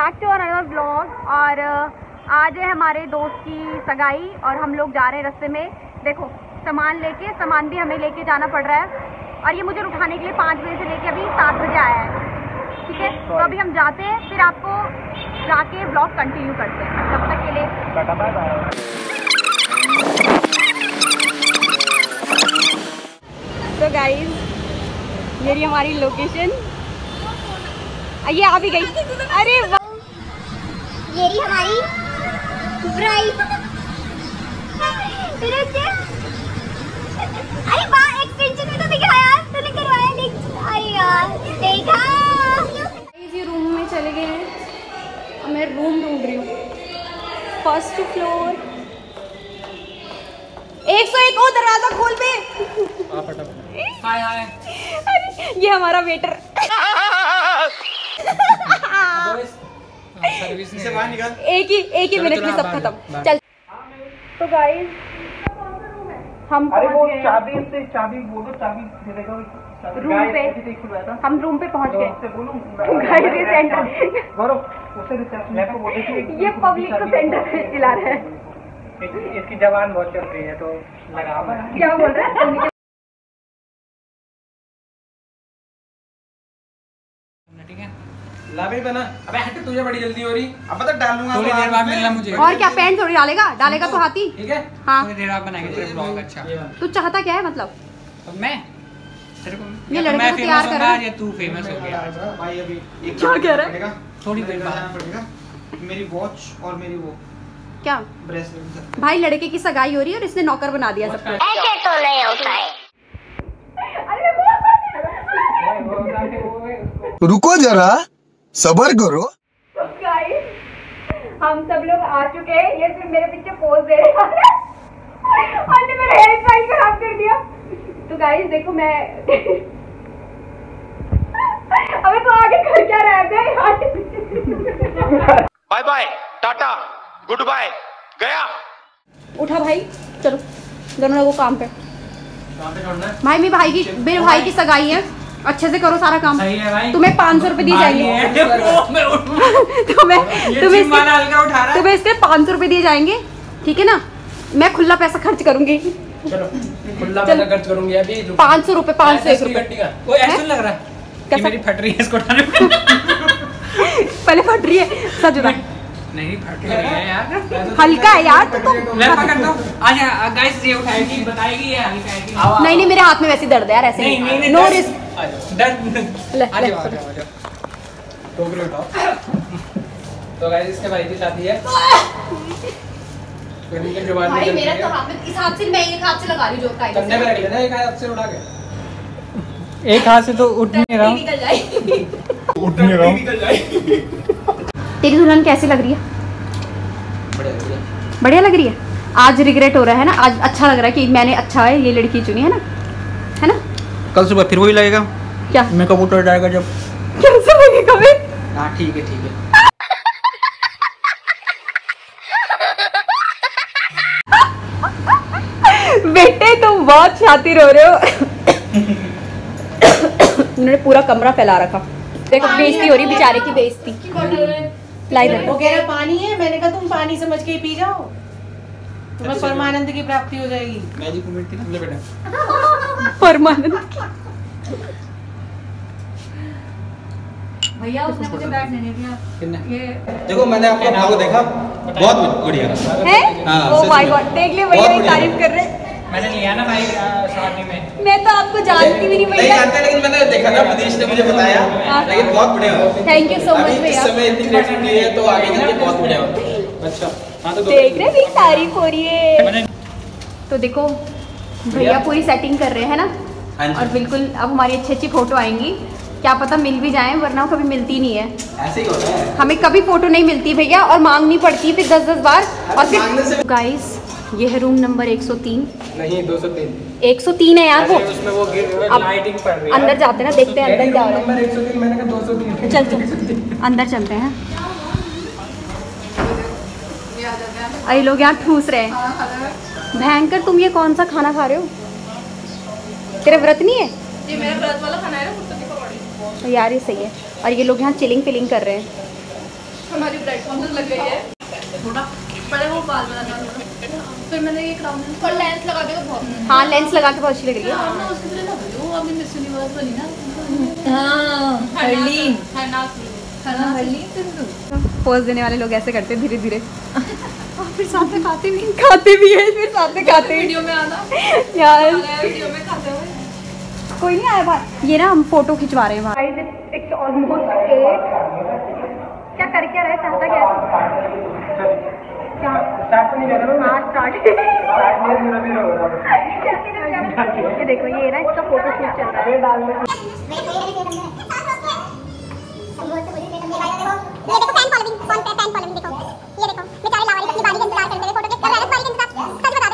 Back to another vlog. और आज है हमारे दोस्त की सगाई और हम लोग जा रहे हैं रास्ते में। देखो सामान भी हमें लेके जाना पड़ रहा है और ये मुझे उठाने के लिए 5 बजे से लेके अभी 7 बजे आया है। ठीक है, तो अभी हम जाते हैं, फिर आपको जाके व्लॉग कंटिन्यू करते हैं। तब तक के लिए तो गाइस मेरी हमारी लोकेशन ये आ भी गई। अरे ये रही हमारी ब्राइड। अरे वाह, एक्सटेंशन में तो दिखा यार, तूने करवाया नहीं। अरे यार देखा। ये रूम में चले गए हैं, मैं रूम ढूंढ रही हूँ। First floor 101। ओ दरवाजा खोल पे। हाय हाय। अरे ये हमारा वेटर। एक ही मिनट में सब खत्म। चल तो गाइस हम वो चाबी बोलो, चाबी दे देगा रूम पे। हम रूम पे पहुंच गए। ये पब्लिक को सेंटर से चिल्ला रहे हैं। इसकी जबान बहुत चल रही है तो लगा। क्या बोल रहा है? ठीक है, ला भी बना। अबे हट, तुझे बड़ी जल्दी हो रही। अब पता डाल लूंगा थोड़ी देर बाद मिलना मुझे। और क्या पैन थोड़ी डालेगा तो हाथी। ठीक है, हाँ थोड़ी देर बाद बनाएंगे तेरे ब्लॉग। अच्छा तू चाहता क्या है मतलब? अब मैं तेरे को ये लड़के मैं को तैयार फेमस कर होगा या तू फेमस हो गया? भाई अभी एक क्या कह रहा है? थोड़ी देर बाद जाना पड़ेगा। मेरी वॉच और मेरी वो क्या ब्रेसलेट। भाई लड़के की सगाई हो रही है और इसने नौकर बना दिया सबको। ऐसे तो नहीं होता है। रुको जरा, सबर करो। हम सब लोग आ चुके हैं। ये सिर्फ मेरे पीछे पोज दे रहे हैं और मेरा हेयर स्टाइल खराब कर दिया। तो गाइस देखो मैं अबे तो आगे कर क्या रहा है? Bye bye tata good bye गया। उठा भाई, चलो दोनों लोगों काम पे। भाई मेरे भाई की सगाई है, अच्छे से करो सारा काम। सही है भाई। तुम्हें 500 रुपए दिए जाएंगे। तुम्हें इसके 500 रुपए दिए जाएंगे, ठीक है ना? मैं खुला पैसा खर्च करूंगी। चलो खुला पैसा खर्च करूंगी अभी। 500 रुपए, 501 रुपए। वो ऐसा लग रहा है कि मेरी फट रही है इसको उठाने में। पहले फट रही है, सच बता। नहीं फट रही है यार, हल्का है यार। तो मैं पकड़ता हूँ। आजा गाइस, ये उठाएगी, बताएगी ये हल्का है कि नहीं मेरे हाथ में वैसे दर्द है यार, ऐसे नहीं नो रिस्क। टोकरी उठाओ। तो गाइस इसके भाई की शादी है। भाई मेरा तो हाथ में, इस हाथ से मैं एक हाथ से लगा रही हूं, जो कंधे पे रख लेना, एक हाथ से उठा के। एक हाथ से तो उठ नहीं रहा हूं। निकल जाए। तेरी दुल्हन कैसी लग रही है? बढ़िया लग रही है। आज रिग्रेट हो रहा है ना? आज अच्छा लग रहा है कि मैंने अच्छा है ये लड़की चुनी, है ना? कल सुबह फिर वही लगेगा क्या? मेकअप उतर जाएगा जब। कैसे लगेगा भाई? हाँ ठीक है ठीक है। बेटे तुम बहुत शातिर हो रहे हो। उन्होंने पूरा कमरा फैला रखा। देखो बेइज्जती हो रही, बेचारे की बेइज्जती। लाई दे। वो कह रहा पानी है, मैंने कहा तुम पानी समझ के पी जाओ, तुम्हें परमानंद की प्राप्ति हो जाएगी। मैजिक मोमेंट थी ना, ले बेटा। परमानंद भैया उसने मुझे बैठने नहीं दिया। ये देखो मैंने आपका ब्लॉग देखा, बहुत बढ़िया है। हाँ, ओ माय गॉड, देख ले भैया की तारीफ कर रहे। मैंने लिया ना भाई शादी में। मैं तो आपको जानती भी नहीं नहीं भैया। जानते, लेकिन मैंने देखा ना, मनीष ने मुझे बताया। लेकिन बहुत बढ़िया। थैंक यू सो मच अभी इस भैया। समय इतनी क्रिएटिविटी है तो आगे चल के बहुत बढ़िया होगा। अच्छा हाँ, तो देख रहे भी तारीफ हो रही है। तो देखो भैया पूरी सेटिंग कर रहे हैं ना। हाँ जी। और बिल्कुल अब हमारी अच्छी अच्छी फोटो आएंगी। क्या पता मिल भी जाए, वरना कभी मिलती नहीं है। ऐसे ही होता है, हमें कभी फोटो नहीं मिलती भैया, और मांगनी पड़ती है फिर 10-10 बार। और मांगने से फिर गाइस ये है रूम नंबर 103। नहीं 203। 103 है यार वो। उसमें वो अब लाइटिंग पड़ रही है। अंदर जाते हैं ना, देखते हैं अंदर क्या हो रहा है। नंबर 103, मैंने कहा 203। चल अंदर चलते हैं। अरे लोग यहाँ ठूस रहे हैं। भयंकर, तुम ये कौन सा खाना खा रहे हो? तेरा व्रत नहीं है? ये मेरा व्रत वाला खाना है ना, कुत्ते की पकौड़ी। तो यार ये सही है। और ये लोग यहाँ चिलिंग फिलिंग कर रहे हैं। हमारी ब्राइड काउंटर लग गई है थोड़ा, पहले वो बाल बनाना था, फिर मैंने ये क्राउन और लेंस लगा के बहुत, हाँ लेंस लगा के बहुत अच्छी लग रही है। ना उसके लिए ना वो अभी मिस यूनिवर्स बनी ना, हाँ हरलीन पोज देने वाले लोग ऐसे करते धीरे धीरे और फिर साथ में खाते भी है, फिर साथ में खाते वीडियो में आना यार, वीडियो में खाते हुए कोई नहीं आया बात। ये ना हम फोटो खिंचवा रहे हैं भाई, इट्स ऑलमोस्ट 8। क्या कर क्या रहे, चाहता क्या क्या स्टार्ट नहीं कर रहा, हाँ स्टार्ट ये देखो ये ना इसका फोटो शूट चल रहा है, डाल दो। ये देखो फैन फॉलोइंग, फोन पे फैन फॉलोइंग देखो, ये देखो बेचारे लावारिस अपनी बारी का इंतजार कर रहे हैं, फोटो क्लिक कर रहे हैं, बारी का इंतजार, सच बता दे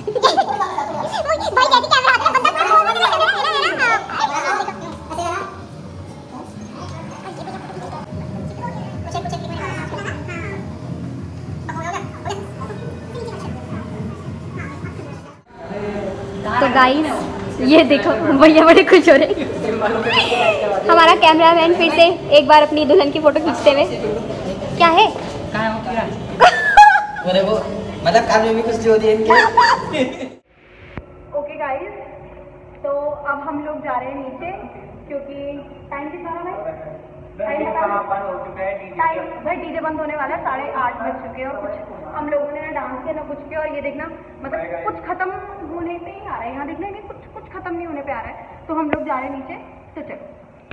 भाई कैसी कैमरा हाथ में बंदा है ना तो गाइस ये देखो भैया बड़े खुश हो रहे, हमारा कैमरामैन फिर से एक बार अपनी दुल्हन की फोटो खींचते हुए। क्या है अरे वो मतलब कान में भी कुछ जो दिए इनके। ओके गाइस, तो अब हम लोग जा रहे हैं नीचे क्योंकि टाइम कितना है भाई, टाइम भाई डीजे बंद होने वाला है, 8:30 बज चुके हैं और कुछ हम लोगों ने ना डांस किया ना कुछ किया, और ये देखना मतलब कुछ खत्म होने पे ही आ रहा है, यहाँ देखना कि कुछ खत्म नहीं होने पे आ रहा है, तो हम लोग जा रहे हैं नीचे, तो चलो।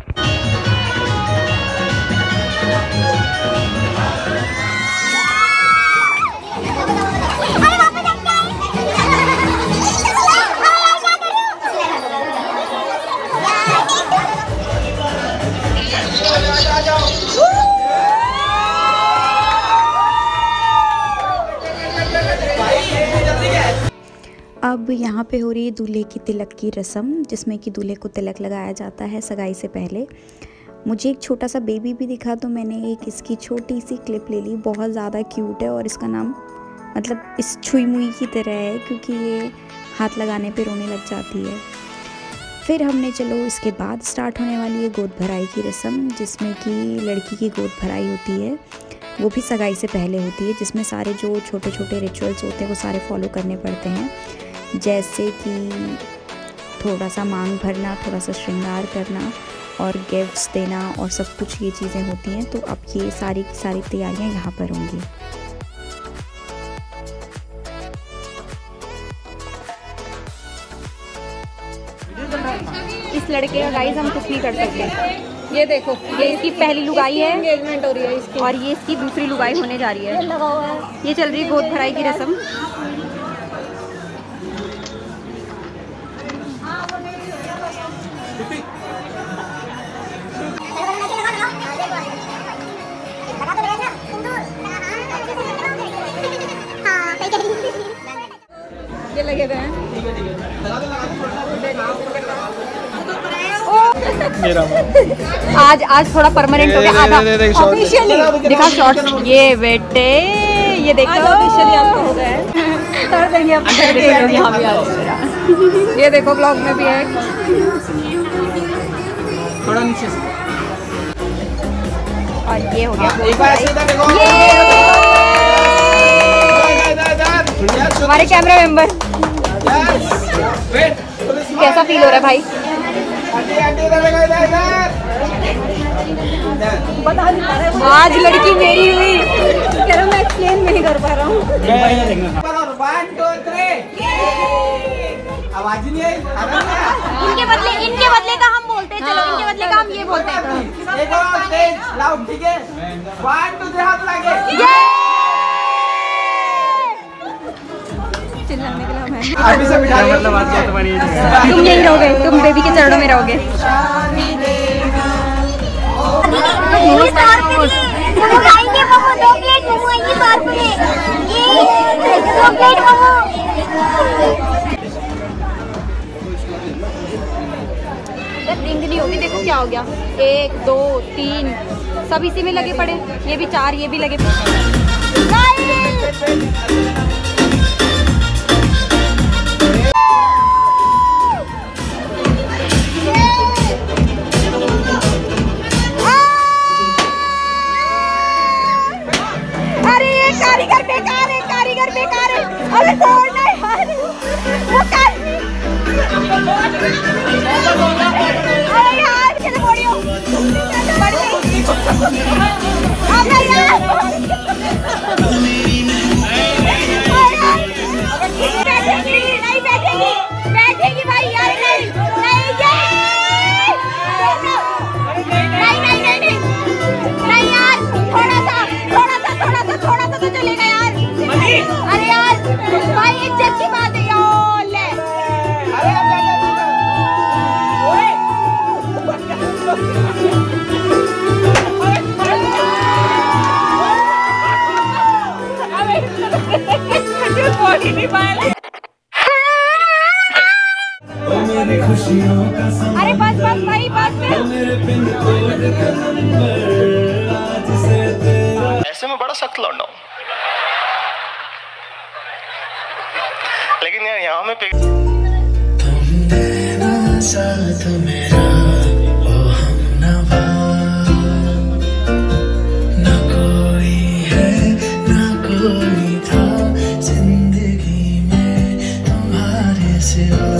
अब यहाँ पे हो रही है दूल्हे की तिलक की रस्म, जिसमें कि दूल्हे को तिलक लगाया जाता है सगाई से पहले। मुझे एक छोटा सा बेबी भी दिखा तो मैंने एक इसकी छोटी सी क्लिप ले ली, बहुत ज़्यादा क्यूट है और इसका नाम मतलब इस छुई मुई की तरह है क्योंकि ये हाथ लगाने पे रोने लग जाती है। फिर हमने चलो इसके बाद स्टार्ट होने वाली है गोद भराई की रस्म, जिसमें कि लड़की की गोद भराई होती है, वो भी सगाई से पहले होती है, जिसमें सारे जो छोटे छोटे रिचुअल्स होते हैं वो सारे फॉलो करने पड़ते हैं, जैसे कि थोड़ा सा मांग भरना, थोड़ा सा श्रृंगार करना और गिफ्ट्स देना और सब कुछ ये चीज़ें होती हैं। तो अब ये सारी की सारी तैयारियां यहाँ पर होंगी। इस लड़के का गाइस हम कुछ नहीं कर सकते, ये देखो ये इसकी पहली लुगाई है, एंगेजमेंट हो रही है इसकी, और ये इसकी दूसरी लुगाई होने जा रही है, ये चल रही है गोद भराई की रस्म। ये लगे हुए हैं आज थोड़ा परमानेंट हो गया, आधा ऑफिशियली दिखा शॉर्ट्स, ये बेटे ये देखो ऑफिशियली आपको हो गया है, कर देंगे अब यहाँ भी आज, ये देखो ब्लॉग में भी है थोड़ा नीचे से, और ये हो गया हमारे कैमरा मेंबर। कैसा फील हो रहा है भाई? आज लड़की मेरी हुई, कह रहा मैं एक्सप्लेन नहीं कर पा रहा हूँ। 1 2 3 आवाज नहीं आई, इनके बदले का हम बोलते हैं, चलो इनके बदले का हम ये बोलते हैं, एक और तेज लाउड, ठीक है 1 2 3 हाथ लागे, चिल्लाने के लिए मैं अभी से बिठा मतलब बात क्या तुम्हारी, तुम यही रहोगे, तुम बेबी के चरणों में रहोगे। रिंग नहीं होगी, देखो क्या हो गया, 1 2 3 सब इसी में लगे पड़े, ये भी 4 ये भी लगे पड़े। बैठेगी भाई यार, नहीं यार, थोड़ा सा तो चलेगा यार। अरे यार भाई इज्जत की बात है यार। ले अरे बस भाई बस। ऐसे में बड़ा सख्त लौंडा हूं, लेकिन यार यहाँ में तुम देना साथ मेरा ओ हमनवा, न कोई है न कोई था जिंदगी में तुम्हारे सिवा।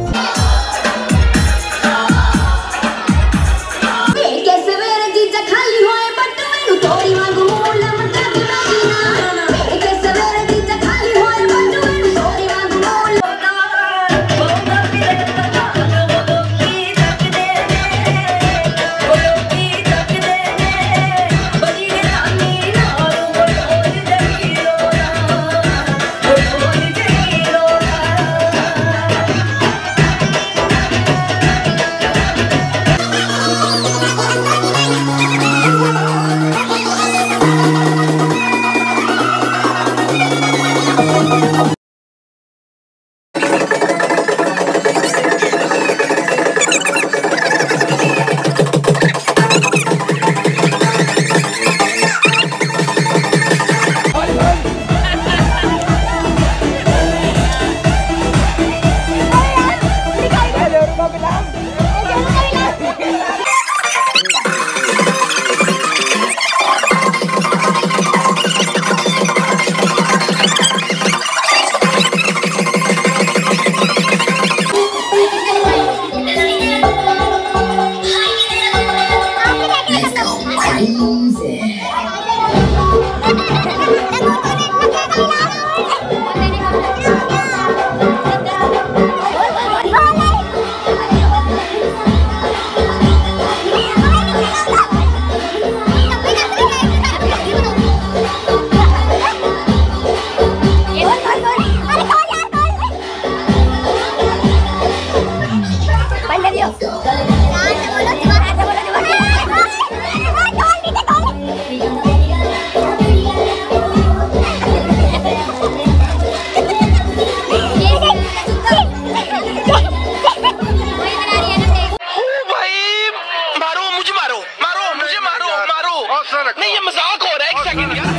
नहीं ये मजाक हो रहा है, एक सेकंड यार।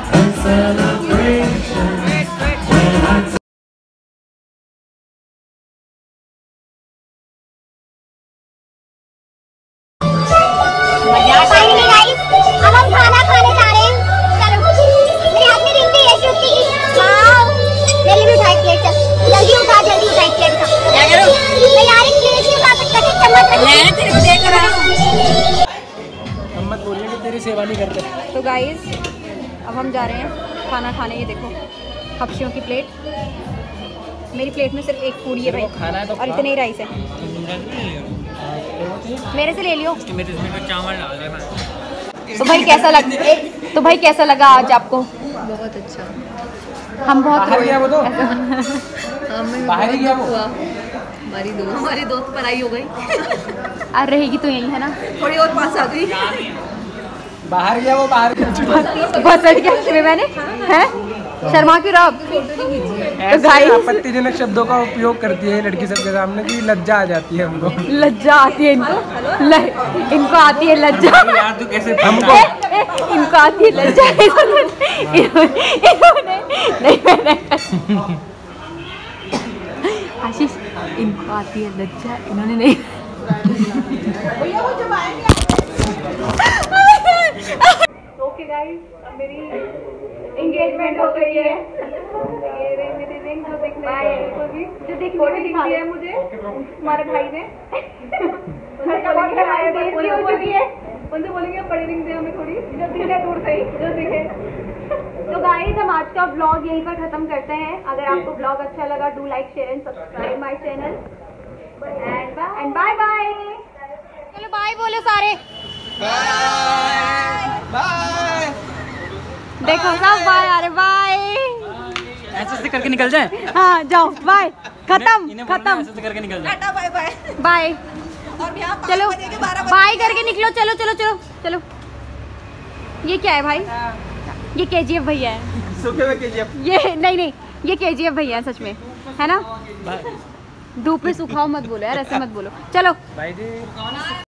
अब हम खाना खाने जा रहे हैं। चलो मेरे हाथ में रिंग भी है श्रुति। वाओ मेरी भी उठाई प्लेट, चल जल्दी उठा प्लेट उठा। क्या करूं मैं यार, एक प्लेट नहीं उठा सकता, चम्मच मैं तेरे को देख रहा हूं। हम मत बोलिए कि तेरी सेवा नहीं करते। तो गाइस अब हम जा रहे हैं खाना खाने। ये देखो हफ्शियों की प्लेट, मेरी प्लेट में सिर्फ एक पूरी है भाई, खाना है तो और इतने ही राइस है। मेरे से ले लियो। चावल डाल दे। तो भाई कैसा लगा आज आपको? बहुत अच्छा। हम बहुत बाहर गया वो तो बाहर ही गया वो। हमारी दोस्त पराई हो गई। और रहेगी तो यही है ना, थोड़ी और पास आ गई। बाहर गया वो, बाहर बहुत सच क्या मैंने हैं, शर्मा क्यों रहा? तो गाइस आपत्तिजनक शब्दों का उपयोग करती है लड़की सबके सामने कि लज्जा आ जाती है हमको। लज्जा आती है इनको, इनको आती है लज्जा। यार तू कैसे हमको इनको आती है लज्जा। इन्होंने नहीं, मैंने आशीष इनको आती है लज्जा, इन्होंने नहीं। ओके गाइस, अब मेरी एंगेजमेंट हो गई है। ये रे मेरी रिंग जो दिखने जो दिखती है मुझे हमारे भाई ने उनसे बोलेंगे बड़ी रिंग दे हमें थोड़ी, जो दिखे दूर से ही जो दिखे। तो गाइस हम आज का व्लॉग यहीं पर खत्म करते हैं। अगर आपको व्लॉग अच्छा लगा, do like share and subscribe my channel and bye bye. चलो बाय बोलो सारे, बाय। देखो सब बाय, अरे बाय ऐसे करके निकल जाए। हाँ जाओ बाय, खत्म खत्म, ऐसे करके निकल जाए। Bye bye bye. और यहाँ चलो बाय करके निकलो, चलो चलो चलो चलो। ये क्या है भाई? ये KGF भैया है। सूखे में KGF। ये नहीं, ये KGF भैया है सच में, है ना? धूप में सुखाओ मत बोलो यार, ऐसे मत बोलो। चलो भाई जी।